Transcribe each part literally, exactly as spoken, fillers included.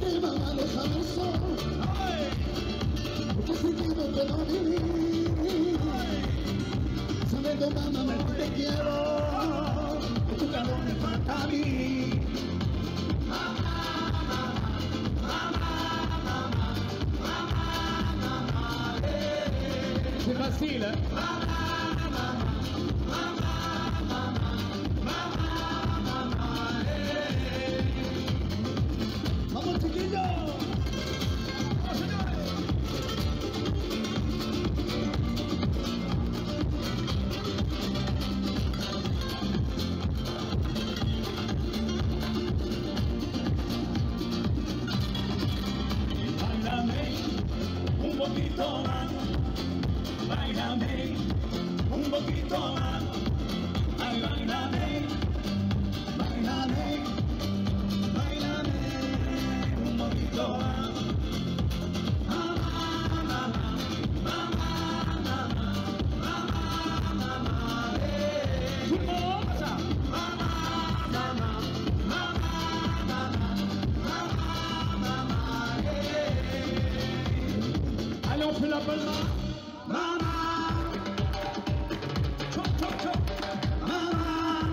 que mamá deja el sol, porque sin ti no puedo vivir. Sabiendo mamá que te quiero, que tu calor me falta a mí. Mamá, mamá, mamá, mamá, mamá, mamá, eh. Se vacila. Mamá, mamá, mamá, mamá, mamá, mamá, eh. Vamos, chiquillos. Un poquito más, bailame, un poquito más, ay, bailame, Bailame, bailame, un poquito más. mamá, mamá, mamá, mamá, mamá, mamá, eh. ¿Cómo pasa? Mamá, mamá, mamá, mamá, mamá, mamá, eh. Allez, on fait la palma. Mamá, Chop, chop, chop. mamá,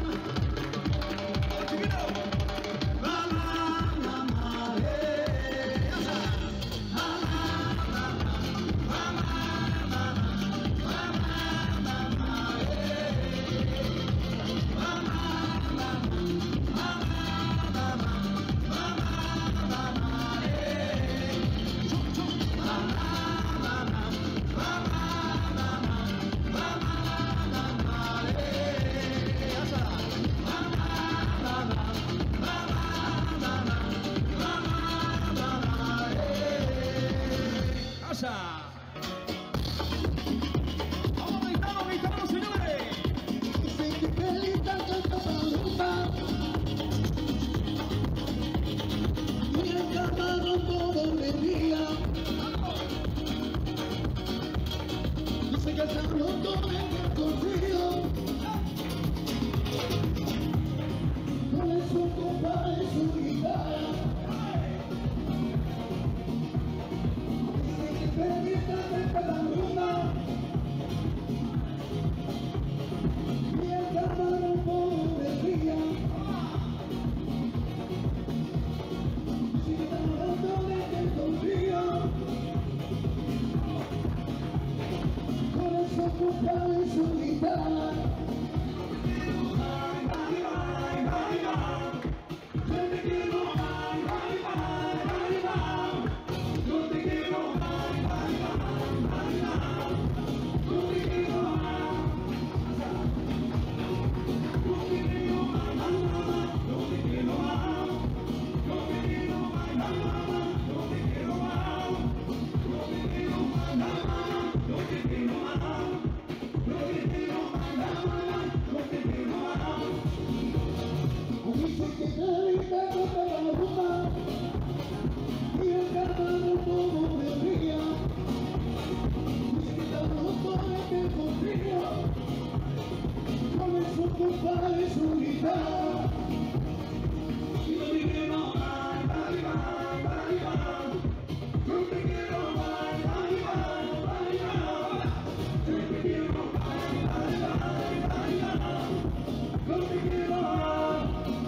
mamá, mamá, eh. Mamá, mamá, mamá, mamá, mamá, mamá, eh. Mamá, mamá, mamá, mamá, mamá, mamá, eh. Mamá, mamá, mamá, mamá, mamá, mamá, eh. Mamá, mamá, mamá, mamá, mamá, mamá, eh. ¡Casa! ¡Vamos, gritamos, gritamos, señores! Dicen que qué linda canta Paloma, y el camarón todo el día. Dicen que el camarón todo el corrido, con su copa y su guitarra. Dicen que qué linda canta Paloma, y el camarón todo el día. Dicen que el camarón todo el corrido, con su copa y su guitarra. Dicen que grita contra la rumba, y el camarón todo el día. Dicen que el camarón todo el corrido, con su copa y su guitarra. Y yo te quiero más, bye, bye, bye, bye. Yo te quiero más, bye, bye, bye, bye. Yo te quiero más, bye, bye, bye, bye. Yo te quiero más.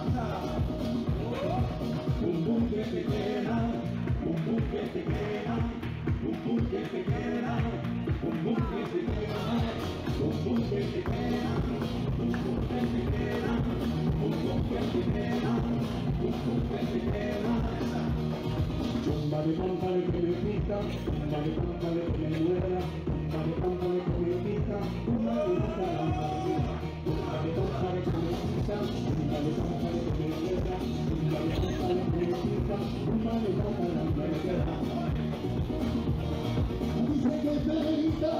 Un boom que te queda, un boom que te queda, un boom que te queda, un boom que te queda, un boom que te queda, un boom que te queda, un boom que te queda, un boom que te queda. Chumba de pámpale que me quita, chumba de pámpale que me duela, chumba de pámpale que me quita, chumba de pámpale Chumba de pámpale que me quita, chumba de pámpale que me duela, chumba de pámpale que me quita, chumba de pámpale que me queda. Dice que grita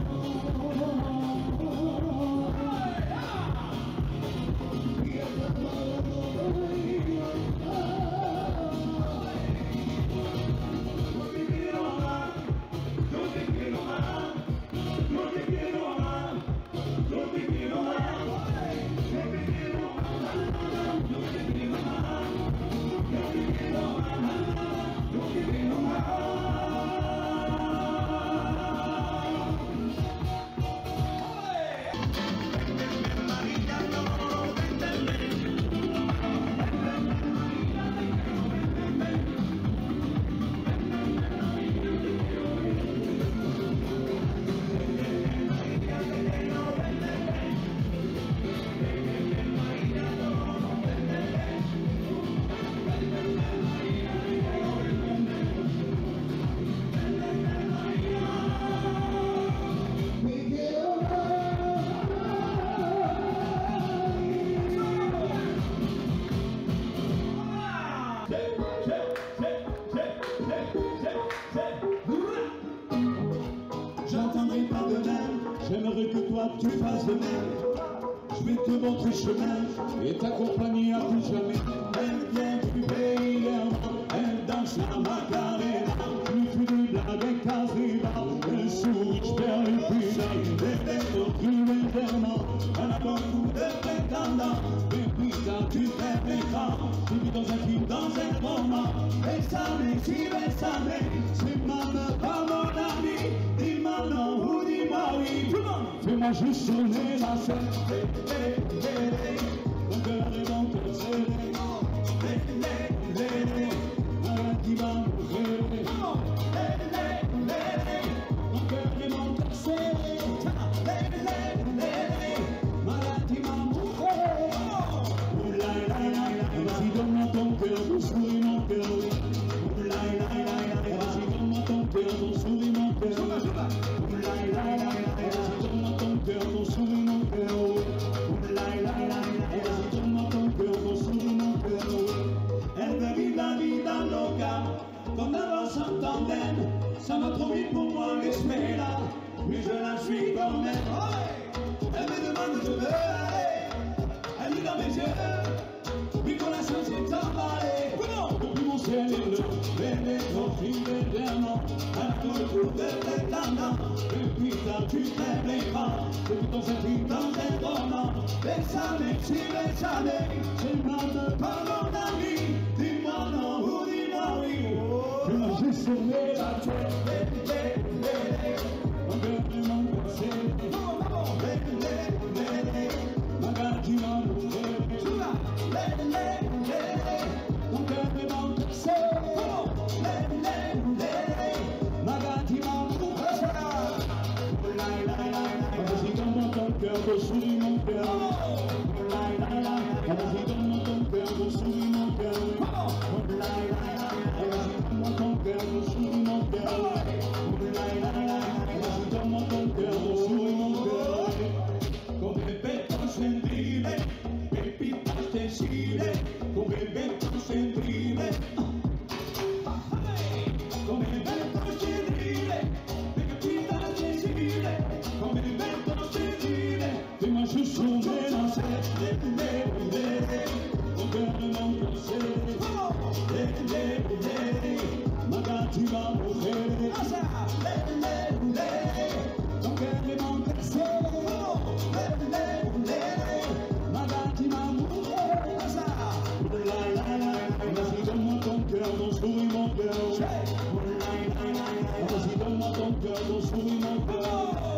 cantando. de même. J'aimerais que toi tu fasses de même. Je vais te montrer chemin et t'accompagner à tout jamais. Elle vient du pays d'Herman, elle danse la Macarena. Je lui fais des blagues avec Casina, elle sourit, je perds le putain. Elle est au cruel d'Herman, elle a beaucoup de prétendants. Et puis quand tu fais l'écran, tu vis dans un film, dans un roman. Et ça m'est, si ça m'est, c'est ma meuf, pas mon ami. Dis-moi non ou dis-moi oui. Fais-moi juste tourner la scène. Mon cœur est mon cœur serré. Maladie va mourir. Mon cœur est mon cœur serré. Maladie va mourir. Vas-y donne-moi ton cœur, ton souris mon cœur. Vas-y donne-moi ton cœur, ton souris mon cœur. Donne-moi ton cœur, ton souris mon cœur. Donne-moi ton cœur, ton souris mon cœur. Elle veut vivre la vie dans l'oca, comme avance en tandem. Ça va trop vite pour moi, l'esprit là, mais je la suis quand même. Elle me demande où je veux aller. Elle lit dans mes yeux, puis quand la chance est emballée. Depuis mon ciel est bleu, elle est trop fine éternellement. Elle a tout le coup de prétendant. Depuis tard tu t'aimes les bras, depuis ton service dans un roman. Bésame, si bésame, c'est ma meuf, pas mon ami. Dis-moi non ou dis-moi oui. Je m'en suis sauvé la tête. Mon cœur est mon cœur serré. Ma garde qui m'a mouru. Mon cœur est mon cœur serré. Ma garde qui m'a mouru. Vas-y donne-moi ton cœur, ton souris mon cœur. Vas-y donne-moi ton cœur, ton souris mon cœur. Vas-y donne-moi ton cœur, ton souris mon cœur. Vas-y donne-moi ton cœur, ton souris mon cœur. Come bebetto sentire, pepita sensibile, come bebetto sentire. Come bebetto sentire, pepita sensibile, come bebetto sentire. Fais-moi juste sauver la scène. Mon cœur est mon cœur serré. Ma garde tu vas mourir. Ton cœur est mon cœur serré. Ma garde tu vas mourir. Vas-y donne-moi ton cœur, ton souris mon cœur. Vas-y donne-moi ton cœur, ton souris mon cœur.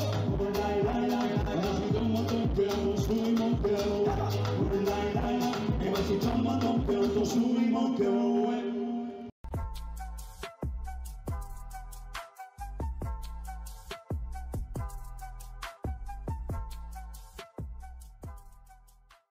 Vas-y donne-moi ton cœur, ton souris mon cœur. Vas-y donne-moi ton cœur, ton souris mon cœur.